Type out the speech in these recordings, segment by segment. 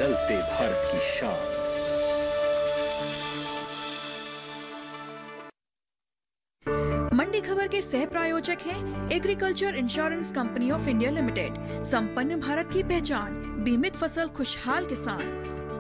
बदलते भारत की शान। मंडी खबर के सह प्रायोजक हैं Agriculture Insurance Company of India Limited. संपन्न भारत की पहचान, बीमित फसल खुशहाल किसान।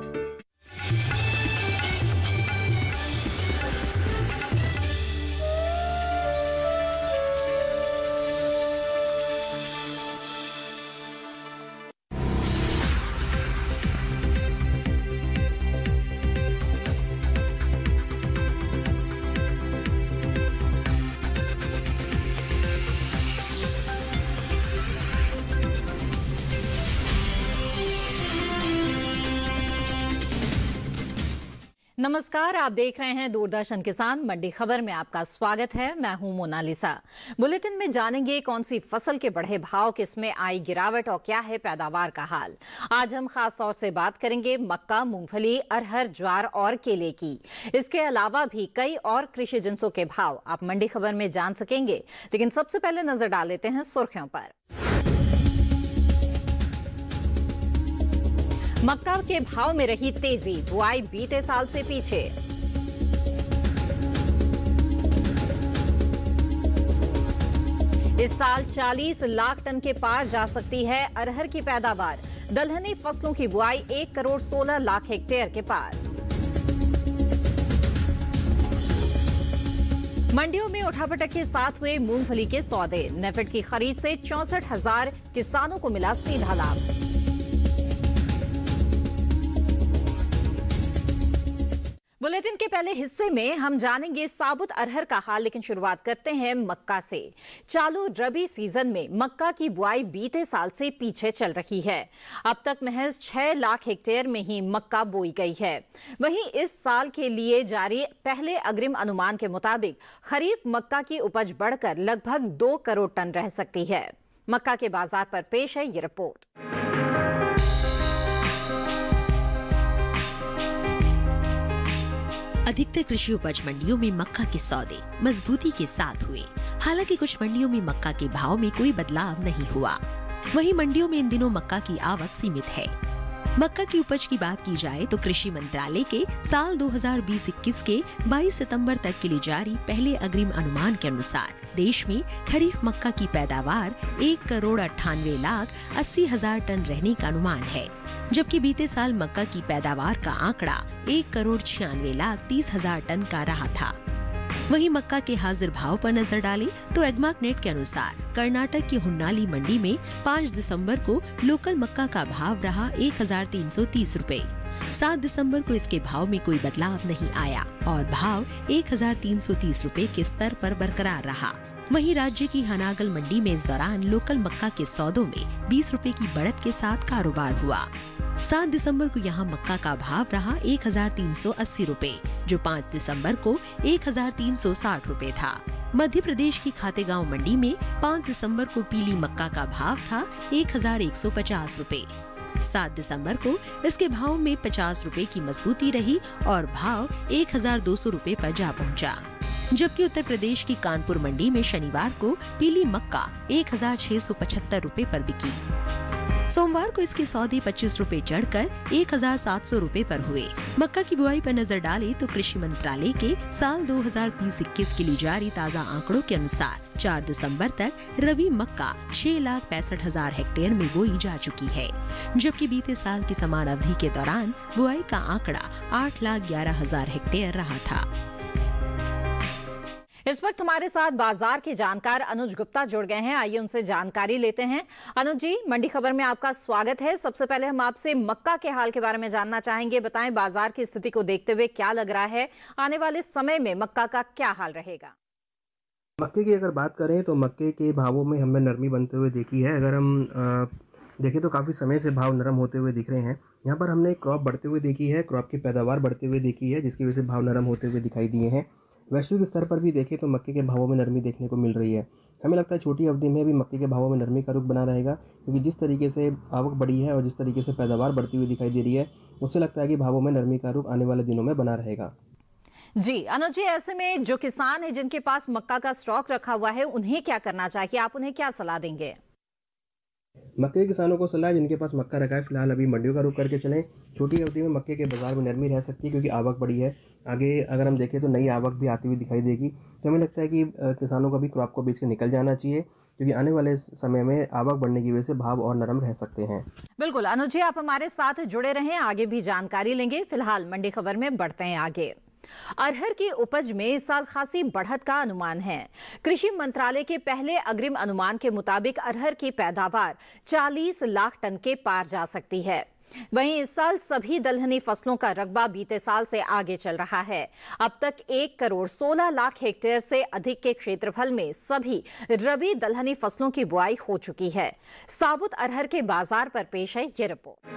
नमस्कार, आप देख रहे हैं दूरदर्शन किसान। मंडी खबर में आपका स्वागत है। मैं हूं मोनालिसा। बुलेटिन में जानेंगे कौन सी फसल के बढ़े भाव, किसमें आई गिरावट और क्या है पैदावार का हाल। आज हम खास तौर से बात करेंगे मक्का, मूंगफली, अरहर, ज्वार और केले की। इसके अलावा भी कई और कृषि जिंसों के भाव आप मंडी खबर में जान सकेंगे। लेकिन सबसे पहले नजर डाल लेते हैं सुर्खियों पर। मक्का के भाव में रही तेजी, बुआई बीते साल से पीछे। इस साल 40 लाख टन के पार जा सकती है अरहर की पैदावार। दलहनी फसलों की बुआई 1 करोड़ 16 लाख हेक्टेयर के पार। मंडियों में उठापटक के साथ हुए मूंगफली के सौदे। नेफेड की खरीद से 64,000 किसानों को मिला सीधा लाभ। बुलेटिन के पहले हिस्से में हम जानेंगे साबुत अरहर का हाल, लेकिन शुरुआत करते हैं मक्का से। चालू रबी सीजन में मक्का की बुआई बीते साल से पीछे चल रही है। अब तक महज 6 लाख हेक्टेयर में ही मक्का बोई गई है। वहीं इस साल के लिए जारी पहले अग्रिम अनुमान के मुताबिक खरीफ मक्का की उपज बढ़कर लगभग 2 करोड़ टन रह सकती है। मक्का के बाजार पर पेश है ये रिपोर्ट। अधिकतर कृषि उपज मंडियों में मक्का के सौदे मजबूती के साथ हुए। हालांकि कुछ मंडियों में मक्का के भाव में कोई बदलाव नहीं हुआ। वहीं मंडियों में इन दिनों मक्का की आवक सीमित है। मक्का की उपज की बात की जाए तो कृषि मंत्रालय के साल 2020-21 के 22 सितंबर तक के लिए जारी पहले अग्रिम अनुमान के अनुसार देश में खरीफ मक्का की पैदावार 1 करोड़ 98 लाख 80 हजार टन रहने का अनुमान है, जबकि बीते साल मक्का की पैदावार का आंकड़ा 1 करोड़ 96 लाख 30 हजार टन का रहा था। वहीं मक्का के हाजिर भाव पर नजर डालें तो एग्मार्क नेट के अनुसार कर्नाटक की हुन्नाली मंडी में 5 दिसंबर को लोकल मक्का का भाव रहा 1330 रुपए। 7 दिसंबर को इसके भाव में कोई बदलाव नहीं आया और भाव 1330 रुपए के स्तर पर बरकरार रहा। वहीं राज्य की हनागल मंडी में इस दौरान लोकल मक्का के सौदों में 20 रुपए की बढ़त के साथ कारोबार हुआ। 7 दिसंबर को यहां मक्का का भाव रहा 1380 रुपए, जो 5 दिसंबर को 1360 रुपए था। मध्य प्रदेश की खातेगांव मंडी में 5 दिसंबर को पीली मक्का का भाव था 1150 रुपए। 7 दिसंबर को इसके भाव में 50 रुपए की मजबूती रही और भाव 1200 रुपए पर जा पहुंचा। जबकि उत्तर प्रदेश की कानपुर मंडी में शनिवार को पीली मक्का 1675 रुपए पर बिकी। सोमवार को इसके सौदे 25 रुपए चढ़कर 1700 रुपए पर हुए। मक्का की बुआई पर नजर डालें तो कृषि मंत्रालय के साल 2020-21 के लिए जारी ताज़ा आंकड़ों के अनुसार 4 दिसंबर तक रबी मक्का 6,65,000 हेक्टेयर में बोई जा चुकी है, जबकि बीते साल की समान अवधि के दौरान बुआई का आंकड़ा 8,11,000 हेक्टेयर रहा था। इस वक्त हमारे साथ बाजार के जानकार अनुज गुप्ता जुड़ गए हैं। आइए उनसे जानकारी लेते हैं। अनुज जी, मंडी खबर में आपका स्वागत है। सबसे पहले हम आपसे मक्का के हाल के बारे में जानना चाहेंगे। बताएं, बाजार की स्थिति को देखते हुए क्या लग रहा है, आने वाले समय में मक्का का क्या हाल रहेगा? मक्के की अगर बात करें तो मक्के के भावों में हमने नरमी बनते हुए देखी है। अगर हम देखें तो काफ़ी समय से भाव नरम होते हुए दिख रहे हैं। यहाँ पर हमने क्रॉप बढ़ते हुए देखी है, क्रॉप की पैदावार बढ़ते हुए देखी है, जिसकी वजह से भाव नरम होते हुए दिखाई दिए हैं। वैश्विक स्तर पर भी देखें तो मक्के के भावों में नरमी देखने को मिल रही है। हमें लगता है छोटी अवधि में भी मक्के के भावों में नरमी का रुख बना रहेगा, क्योंकि जिस तरीके से आवक बढ़ी है और जिस तरीके से पैदावार बढ़ती हुई दिखाई दे रही है, उससे लगता है कि भावों में नरमी का रुख आने वाले दिनों में बना रहेगा। जी अनुज जी, ऐसे में जो किसान है जिनके पास मक्का का स्टॉक रखा हुआ है, उन्हें क्या करना चाहिए? आप उन्हें क्या सलाह देंगे? मक्के के किसानों को सलाह है जिनके पास मक्का रखा है फिलहाल अभी मंडियों का रुख करके चलें। छोटी अवधि में मक्के के बाज़ार में नरमी रह सकती है क्योंकि आवक बड़ी है। आगे अगर हम देखें तो नई आवक भी आती हुई दिखाई देगी। तो हमें लगता है कि किसानों को भी क्रॉप को बेच के निकल जाना चाहिए क्योंकि आने वाले समय में आवक बढ़ने की वजह से भाव और नरम रह सकते हैं। बिल्कुल अनुज जी, आप हमारे साथ जुड़े रहें, आगे भी जानकारी लेंगे। फिलहाल मंडी खबर में बढ़ते हैं आगे। अरहर की उपज में इस साल खासी बढ़त का अनुमान है। कृषि मंत्रालय के पहले अग्रिम अनुमान के मुताबिक अरहर की पैदावार 40 लाख टन के पार जा सकती है। वहीं इस साल सभी दलहनी फसलों का रकबा बीते साल से आगे चल रहा है। अब तक 1 करोड़ 16 लाख हेक्टेयर से अधिक के क्षेत्रफल में सभी रबी दलहनी फसलों की बुआई हो चुकी है। साबुत अरहर के बाजार पर पेश है ये रिपोर्ट।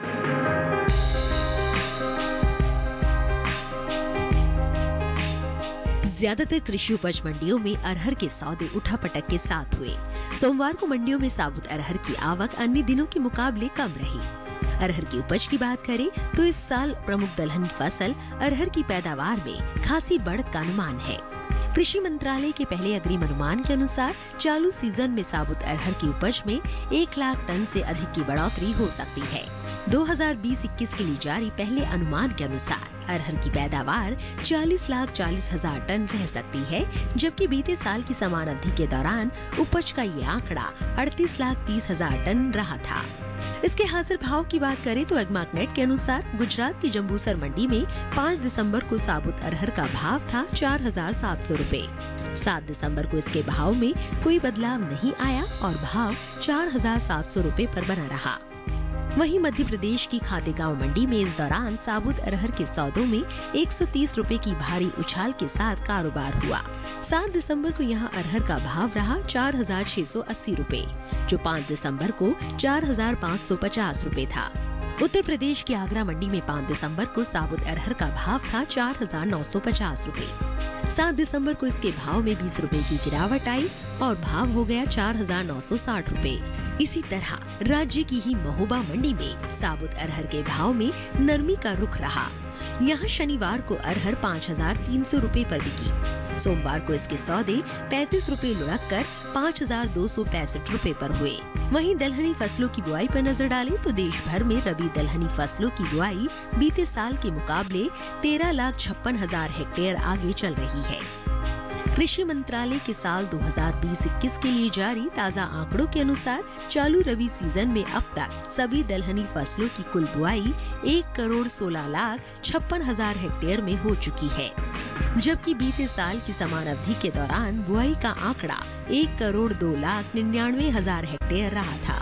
ज्यादातर कृषि उपज मंडियों में अरहर के सौदे उठापटक के साथ हुए। सोमवार को मंडियों में साबुत अरहर की आवक अन्य दिनों के मुकाबले कम रही। अरहर की उपज की बात करें तो इस साल प्रमुख दलहनी फसल अरहर की पैदावार में खासी बढ़त का अनुमान है। कृषि मंत्रालय के पहले अग्रिम अनुमान के अनुसार चालू सीजन में साबुत अरहर की उपज में 1 लाख टन से अधिक की बढ़ोतरी हो सकती है। 2020-21 के लिए जारी पहले अनुमान के अनुसार अरहर की पैदावार 40,40,000 टन रह सकती है, जबकि बीते साल की समान अवधि के दौरान उपज का ये आंकड़ा 38,30,000 टन रहा था। इसके हाजिर भाव की बात करें तो एग्मार्कनेट के अनुसार गुजरात की जंबूसर मंडी में 5 दिसंबर को साबुत अरहर का भाव था 4,700 रुपए। 7 दिसंबर को इसके भाव में कोई बदलाव नहीं आया और भाव 4,700 रुपए पर बना रहा। वहीं मध्य प्रदेश की खातेगांव मंडी में इस दौरान साबुत अरहर के सौदों में 130 रुपए की भारी उछाल के साथ कारोबार हुआ। 7 दिसंबर को यहां अरहर का भाव रहा 4,680 रुपए, जो 5 दिसंबर को 4,550 रुपए था। उत्तर प्रदेश की आगरा मंडी में 5 दिसंबर को साबुत अरहर का भाव था 4,950 रुपए। 7 दिसंबर को इसके भाव में 20 रुपए की गिरावट आई और भाव हो गया 4,960 रुपए। इसी तरह राज्य की ही महोबा मंडी में साबुत अरहर के भाव में नरमी का रुख रहा। यहाँ शनिवार को अरहर 5,300 रुपए पर बिकी। सोमवार को इसके सौदे 35 रुपए लुढ़क कर 5,265 रुपए पर हुए। वहीं दलहनी फसलों की बुआई पर नजर डालें तो देश भर में रबी दलहनी फसलों की बुआई बीते साल के मुकाबले 13,56,000 हेक्टेयर आगे चल रही है। कृषि मंत्रालय के साल 2020-21 के लिए जारी ताज़ा आंकड़ों के अनुसार चालू रबी सीजन में अब तक सभी दलहनी फसलों की कुल बुआई 1 करोड़ 16 लाख 56,000 हेक्टेयर में हो चुकी है, जबकि बीते साल की समान अवधि के दौरान बुआई का आंकड़ा 1 करोड़ 2 लाख 99,000 हेक्टेयर रहा था।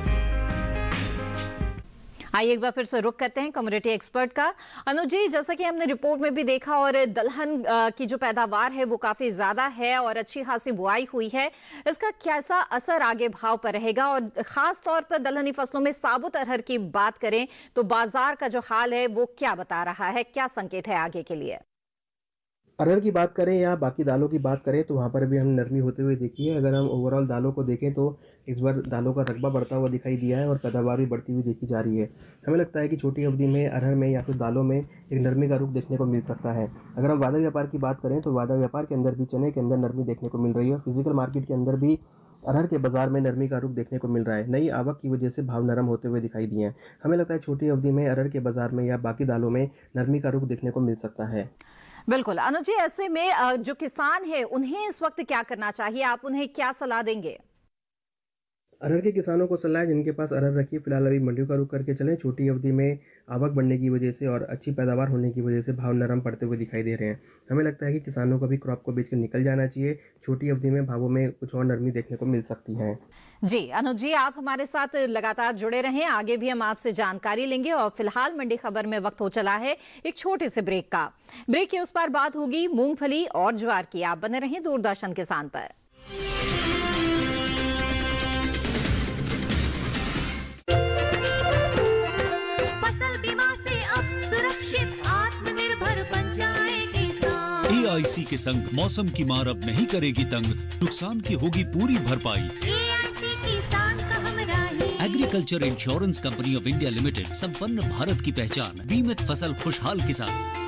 आइए एक बार फिर से रुक करते हैं कम्युनिटी एक्सपर्ट का। अनुज जी, जैसा कि हमने रिपोर्ट में भी देखा और दलहन की जो पैदावार है वो काफी ज्यादा है और अच्छी खासी बुआई हुई है, इसका कैसा असर आगे भाव पर रहेगा? और खास तौर पर दलहनी फसलों में साबुत अरहर की बात करें तो बाजार का जो हाल है वो क्या बता रहा है, क्या संकेत है आगे के लिए? अरहर की बात करें या बाकी दालों की बात करें तो वहाँ पर भी हम नरमी होते हुए देखी है। अगर हम ओवरऑल दालों को देखें तो इस बार दालों का रकबा बढ़ता हुआ दिखाई दिया है और पैदावार भी बढ़ती हुई देखी जा रही है। हमें लगता है कि छोटी अवधि में अरहर में या फिर दालों में एक नरमी का रुख देखने को मिल सकता है। अगर हम वादा व्यापार की बात करें तो वादा व्यापार के अंदर भी चने के अंदर नरमी देखने को मिल रही है। फिजिकल मार्केट के अंदर भी अरहर के बाजार में नरमी का रुख देखने को मिल रहा है। नई आवक की वजह से भाव नरम होते हुए दिखाई दिए हैं। हमें लगता है छोटी अवधि में अरहर के बाजार में या बाकी दालों में नरमी का रुख देखने को मिल सकता है। बिल्कुल अनुज जी, ऐसे में जो किसान है उन्हें इस वक्त क्या करना चाहिए, आप उन्हें क्या सलाह देंगे? अरहर के किसानों को सलाह है जिनके पास अरहर रखी फिलहाल अभी मंडियों का रुख करके चलें। छोटी अवधि में आवक बढ़ने की वजह से और अच्छी पैदावार होने की वजह से भाव नरम पड़ते हुए दिखाई दे रहे हैं। हमें लगता है कि किसानों को भी क्रॉप को बेच कर निकल जाना चाहिए। छोटी अवधि में भावों में कुछ और नरमी देखने को मिल सकती है। जी अनुज जी, आप हमारे साथ लगातार जुड़े रहें, आगे भी हम आपसे जानकारी लेंगे। और फिलहाल मंडी खबर में वक्त हो चला है एक छोटे से ब्रेक का। ब्रेक के उस पार बात होगी मूंगफली और ज्वार की। आप बने रहें दूरदर्शन किसान पर। फसल बीमा से अब सुरक्षित आत्मनिर्भर बन जाए किसान। AIC के संग मौसम की मार अब नहीं करेगी तंग, नुकसान की होगी पूरी भरपाई। AIC किसान का हमराही। Agriculture Insurance Company of India Limited, संपन्न भारत की पहचान, बीमित फसल खुशहाल किसान।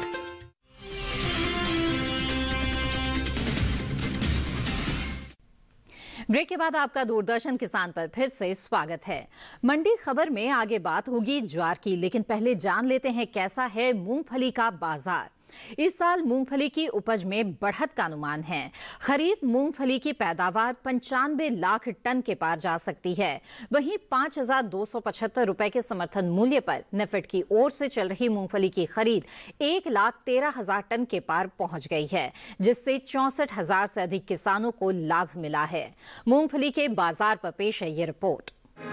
ब्रेक के बाद आपका दूरदर्शन किसान पर फिर से स्वागत है। मंडी खबर में आगे बात होगी ज्वार की, लेकिन पहले जान लेते हैं कैसा है मूंगफली का बाजार। इस साल मूंगफली की उपज में बढ़त का अनुमान है। खरीफ मूंगफली की पैदावार 95 लाख टन के पार जा सकती है। वहीं 5,275 रुपए के समर्थन मूल्य पर नेफेड की ओर से चल रही मूंगफली की खरीद 1,13,000 टन के पार पहुंच गई है, जिससे 64,000 से अधिक किसानों को लाभ मिला है। मूंगफली के बाजार पर पेश है ये रिपोर्ट।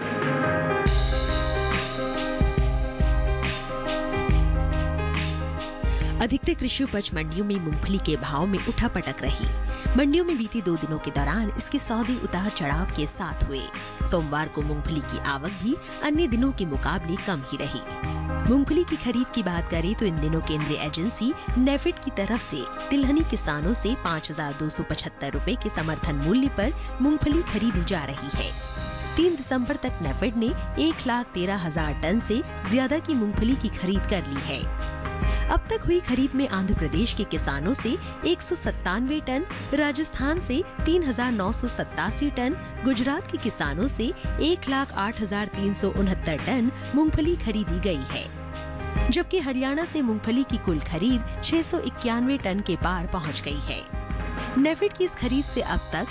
अधिकतर कृषि उपज मंडियों में मूंगफली के भाव में उठापटक रही। मंडियों में बीते 2 दिनों के दौरान इसके सौदे उतार चढ़ाव के साथ हुए। सोमवार को मूंगफली की आवक भी अन्य दिनों के मुकाबले कम ही रही। मूंगफली की खरीद की बात करें तो इन दिनों केंद्रीय एजेंसी नेफेड की तरफ से तिलहनी किसानों से 5,275 रुपए के समर्थन मूल्य पर मूंगफली खरीदी जा रही है। 3 दिसंबर तक नेफेड ने 1,13,000 टन से ज्यादा की मूंगफली की खरीद कर ली है। अब तक हुई खरीद में आंध्र प्रदेश के किसानों से 197 टन, राजस्थान से 3,987 टन, गुजरात के किसानों से 1,08,369 टन मूंगफली खरीदी गई है, जबकि हरियाणा से मूंगफली की कुल खरीद 691 टन के पार पहुंच गई है। नेफेड की इस खरीद से अब तक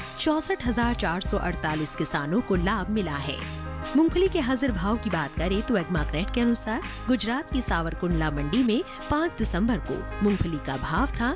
64,448 किसानों को लाभ मिला है। मूंगफली के हाजिर भाव की बात करें तो एग्मार्केट के अनुसार गुजरात की सावरकुंडला मंडी में 5 दिसंबर को मूंगफली का भाव था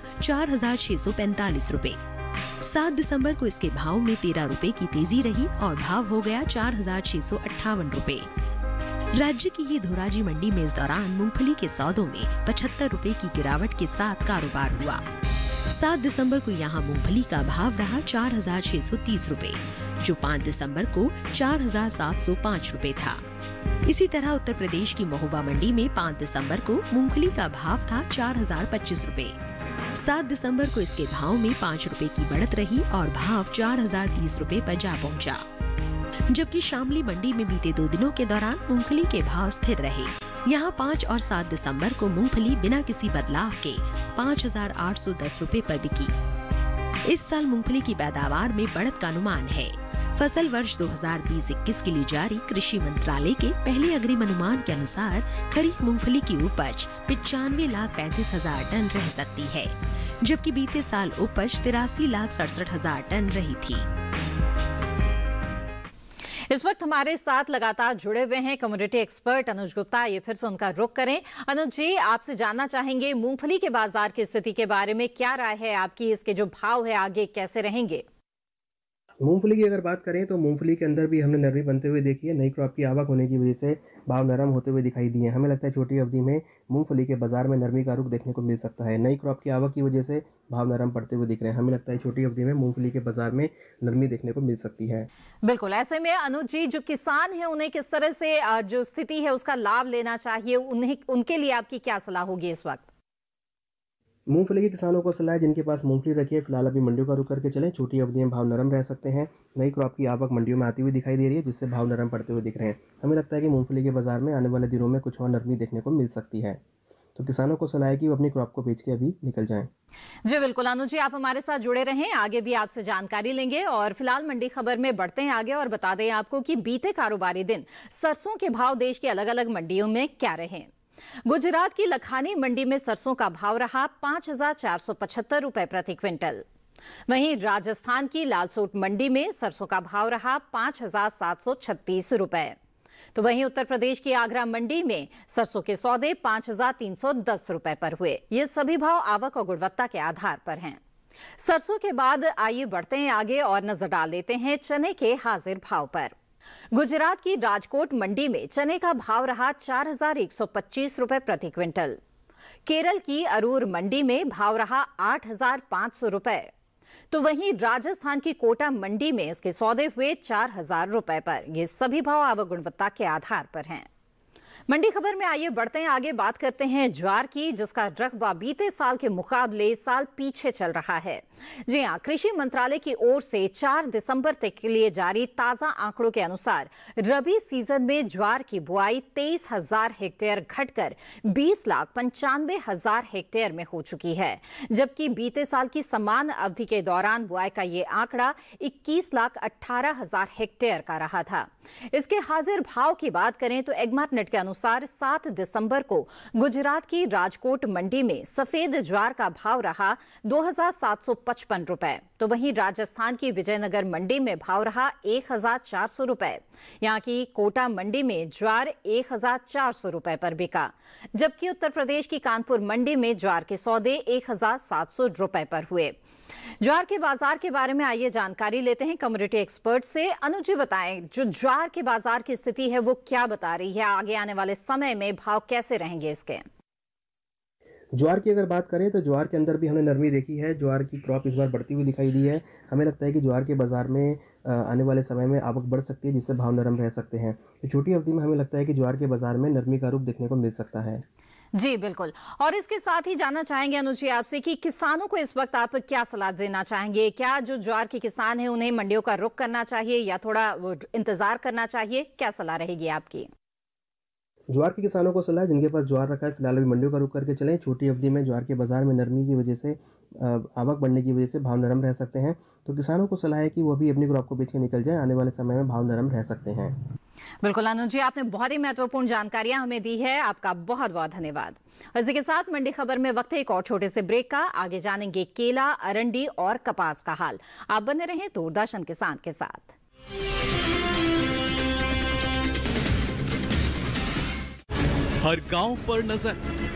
4,645 रुपए। 7 दिसंबर को इसके भाव में 13 रुपए की तेजी रही और भाव हो गया 4,658 रुपए। राज्य की ये धोराजी मंडी में इस दौरान मूंगफली के सौदों में 75 रुपए की गिरावट के साथ कारोबार हुआ। 7 दिसंबर को यहाँ मूंगफली का भाव रहा 4,630 रुपए, जो 5 दिसंबर को 4,705 रुपए था। इसी तरह उत्तर प्रदेश की महोबा मंडी में 5 दिसंबर को मूंगफली का भाव था 4,025 रुपए। 7 दिसंबर को इसके भाव में 5 रुपए की बढ़त रही और भाव 4,030 रुपए पर जा पहुंचा। जबकि शामली मंडी में बीते 2 दिनों के दौरान मूंगफली के भाव स्थिर रहे। यहाँ 5 और 7 दिसंबर को मूंगफली बिना किसी बदलाव के 5,810 रुपए पर बिकी। इस साल मूंगफली की पैदावार में बढ़त का अनुमान है। फसल वर्ष 2020-21 के लिए जारी कृषि मंत्रालय के पहले अग्रिम अनुमान के अनुसार खरीफ मूंगफली की उपज 95,35,000 टन रह सकती है, जबकि बीते साल उपज 83,67,000 टन रही थी। इस वक्त हमारे साथ लगातार जुड़े हुए हैं कमोडिटी एक्सपर्ट अनुज गुप्ता। ये फिर से उनका रुख करें। अनुज जी, आपसे जानना चाहेंगे मूंगफली के बाजार की स्थिति के बारे में, क्या राय है आपकी? इसके जो भाव है आगे कैसे रहेंगे? मूंगफली की अगर बात करें तो मूंगफली के अंदर भी हमने नरमी बनते हुए देखी है। नई क्रॉप की आवक होने की वजह से भाव नरम होते हुए दिखाई दिए हैं। हमें लगता है छोटी अवधि में मूंगफली के बाजार में नरमी का रुख देखने को मिल सकता है। नई क्रॉप की आवक की वजह से भाव नरम पड़ते हुए दिख रहे हैं। हमें लगता है छोटी अवधि में मूंगफली के बाजार में नरमी देखने को मिल सकती है। बिल्कुल, ऐसे में अनुज जी, जो किसान है उन्हें किस तरह से जो स्थिति है उसका लाभ लेना चाहिए, उनके लिए आपकी क्या सलाह होगी इस वक्त? मूंगफली के किसानों को सलाह है जिनके पास मूंगफली रखी है, फिलहाल अभी मंडियों का रुख करके चलें। छोटी अवधि में भाव नरम रह सकते हैं। नई क्रॉप की आवक मंडियों में आती हुई दिखाई दे रही है, जिससे भाव नरम पड़ते हुए दिख रहे हैं। हमें लगता है कि मूंगफली के बाजार में आने वाले दिनों में कुछ और नरमी देखने को मिल सकती है। तो किसानों को सलाह है कि वो अपनी क्रॉप को बेच के अभी निकल जाएं। जी बिल्कुल अनुज जी, आप हमारे साथ जुड़े रहें, आगे भी आपसे जानकारी लेंगे। और फिलहाल मंडी खबर में बढ़ते हैं आगे और बता दें आपको कि बीते कारोबारी दिन सरसों के भाव देश की अलग अलग मंडियों में क्या रहे। गुजरात की लखानी मंडी में सरसों का भाव रहा 5,475 रुपए प्रति क्विंटल। वहीं राजस्थान की लालसोट मंडी में सरसों का भाव रहा 5,736 रुपए। तो वहीं उत्तर प्रदेश की आगरा मंडी में सरसों के सौदे 5,310 रुपए पर हुए। ये सभी भाव आवक और गुणवत्ता के आधार पर हैं। सरसों के बाद आइए बढ़ते हैं आगे और नजर डाल लेते हैं चने के हाजिर भाव पर। गुजरात की राजकोट मंडी में चने का भाव रहा 4,125 रुपए प्रति क्विंटल। केरल की अरूर मंडी में भाव रहा 8,500 रुपए। तो वहीं राजस्थान की कोटा मंडी में इसके सौदे हुए 4,000 रुपए पर। ये सभी भाव आवक गुणवत्ता के आधार पर हैं। मंडी खबर में आइए बढ़ते हैं आगे, बात करते हैं ज्वार की, जिसका रकबा बीते साल के मुकाबले इस साल पीछे चल रहा है। जी हां, कृषि मंत्रालय की ओर से 4 दिसंबर तक के लिए जारी ताजा आंकड़ों के अनुसार रबी सीजन में ज्वार की बुआई 23,000 हेक्टेयर घटकर 20,95,000 हेक्टेयर में हो चुकी है, जबकि बीते साल की समान अवधि के दौरान बुआई का ये आंकड़ा 21,18,000 हेक्टेयर का रहा था। इसके हाजिर भाव की बात करें तो एग्मार्ट नेट के अनुसार 7 दिसंबर को गुजरात की राजकोट मंडी में सफेद ज्वार का भाव रहा 2,755 रुपए, तो वहीं राजस्थान की विजयनगर मंडी में भाव रहा 1,400 रुपए। यहां की कोटा मंडी में ज्वार 1,400 रुपए पर बिका, जबकि उत्तर प्रदेश की कानपुर मंडी में ज्वार के सौदे 1,700 रुपए पर हुए। ज्वार के बाजार के बारे में आइए जानकारी लेते हैं कमोडिटी एक्सपर्ट से। अनुज जी बताएं, जो ज्वार के बाजार की स्थिति है वो क्या बता रही है, आगे आने वाले समय में भाव कैसे रहेंगे इसके? ज्वार की अगर बात करें तो ज्वार के अंदर भी हमने नरमी देखी है। ज्वार की क्रॉप इस बार बढ़ती हुई दिखाई दी है। हमें लगता है कि ज्वार के बाजार में आने वाले समय में आवक बढ़ सकती है, जिससे भाव नरम रह सकते हैं। तो छोटी अवधि में हमें लगता है कि ज्वार के बाजार में नरमी का रूप देखने को मिल सकता है। जी बिल्कुल, और इसके साथ ही जानना चाहेंगे अनुज जी आपसे कि किसानों को इस वक्त आप क्या सलाह देना चाहेंगे? क्या जो ज्वार के किसान हैं उन्हें मंडियों का रुख करना चाहिए या थोड़ा इंतजार करना चाहिए? क्या सलाह रहेगी आपकी? ज्वार के किसानों को सलाह, जिनके पास ज्वार रखा है फिलहाल अभी मंडियों का रुख करके चलें। छोटी अवधि में ज्वार के बाजार में नरमी की वजह से, आवक बढ़ने की वजह से भाव नरम रह सकते हैं। तो किसानों को सलाह है कि वो भी अपनी क्रॉप को बेच के निकल जाए, आने वाले समय में भाव नरम रह सकते हैं। बिल्कुल अनुज जी, आपने बहुत ही महत्वपूर्ण जानकारियां हमें दी है, आपका बहुत बहुत धन्यवाद। इसी के साथ मंडी खबर में वक्त है एक और छोटे से ब्रेक का। आगे जानेंगे केला, अरंडी और कपास का हाल। आप बने रहें दूरदर्शन किसान के साथ। हर गांव पर नजर,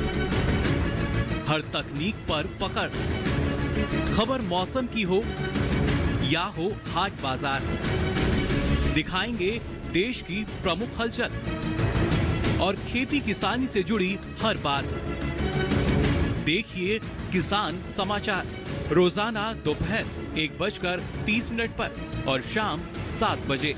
हर तकनीक पर पकड़, खबर मौसम की हो या हो हाट बाजार, दिखाएंगे देश की प्रमुख हलचल और खेती किसानी से जुड़ी हर बात। देखिए किसान समाचार रोजाना दोपहर 1:30 पर और शाम 7 बजे।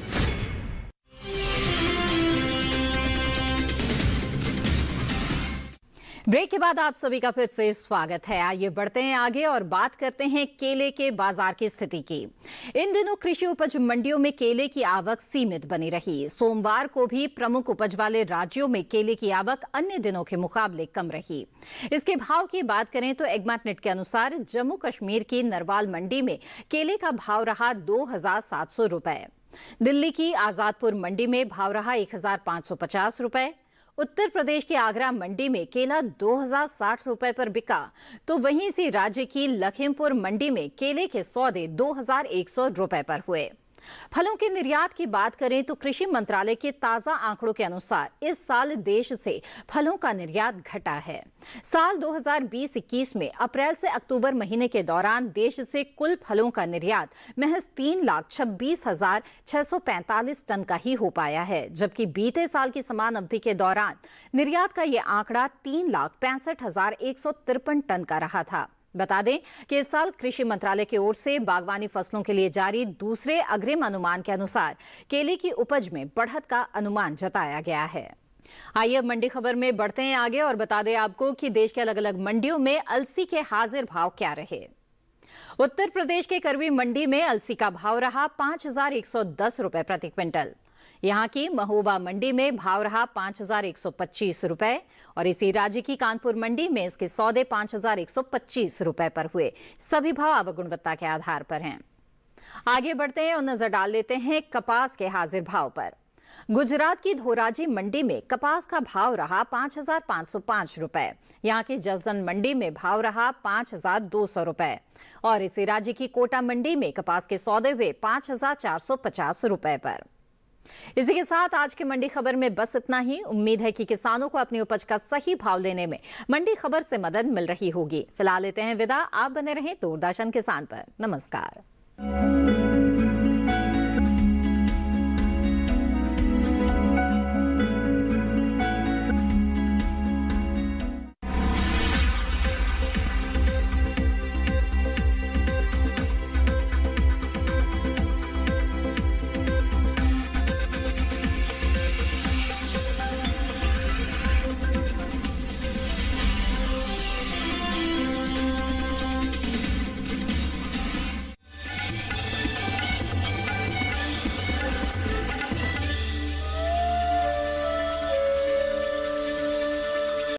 ब्रेक के बाद आप सभी का फिर से स्वागत है। आइए बढ़ते हैं आगे और बात करते हैं केले के बाजार की स्थिति की। इन दिनों कृषि उपज मंडियों में केले की आवक सीमित बनी रही। सोमवार को भी प्रमुख उपज वाले राज्यों में केले की आवक अन्य दिनों के मुकाबले कम रही। इसके भाव की बात करें तो एग्मार्ट नेट के अनुसार जम्मू कश्मीर की नरवाल मंडी में केले का भाव रहा 2,700 रुपए। दिल्ली की आजादपुर मंडी में भाव रहा 1,550 रुपए। उत्तर प्रदेश की आगरा मंडी में केला 2,060 रुपए पर बिका, तो वहीं इसी राज्य की लखीमपुर मंडी में केले के सौदे 2,100 रुपए पर हुए। फलों के निर्यात की बात करें तो कृषि मंत्रालय के ताजा आंकड़ों के अनुसार इस साल देश से फलों का निर्यात घटा है। साल 2020-21 में अप्रैल से अक्टूबर महीने के दौरान देश से कुल फलों का निर्यात महज 3,26,645 टन का ही हो पाया है, जबकि बीते साल की समान अवधि के दौरान निर्यात का यह आंकड़ा 3,65,153 टन का रहा था। बता दें कि इस साल कृषि मंत्रालय की ओर से बागवानी फसलों के लिए जारी दूसरे अग्रिम अनुमान के अनुसार केले की उपज में बढ़त का अनुमान जताया गया है। आइए अब मंडी खबर में बढ़ते हैं आगे और बता दें आपको कि देश के अलग अलग मंडियों में अलसी के हाजिर भाव क्या रहे। उत्तर प्रदेश के करवी मंडी में अलसी का भाव रहा 5,110 रुपए प्रति क्विंटल। यहां की महोबा मंडी में भाव रहा 5,125 रुपए और इसी राज्य की कानपुर मंडी में इसके सौदे 5,125 रुपए पर हुए। सभी भाव आवक गुणवत्ता के आधार पर हैं। आगे बढ़ते हैं और नजर डाल लेते हैं कपास के हाजिर भाव पर। गुजरात की धोराजी मंडी में कपास का भाव रहा 5,505 रुपए। यहां की जसदन मंडी में भाव रहा 5,200 रुपए और इसी राज्य की कोटा मंडी में कपास के सौदे हुए 5,450 रुपए पर। इसी के साथ आज की मंडी खबर में बस इतना ही। उम्मीद है कि किसानों को अपनी उपज का सही भाव लेने में मंडी खबर से मदद मिल रही होगी। फिलहाल लेते हैं विदा। आप बने रहें दूरदर्शन किसान पर। नमस्कार।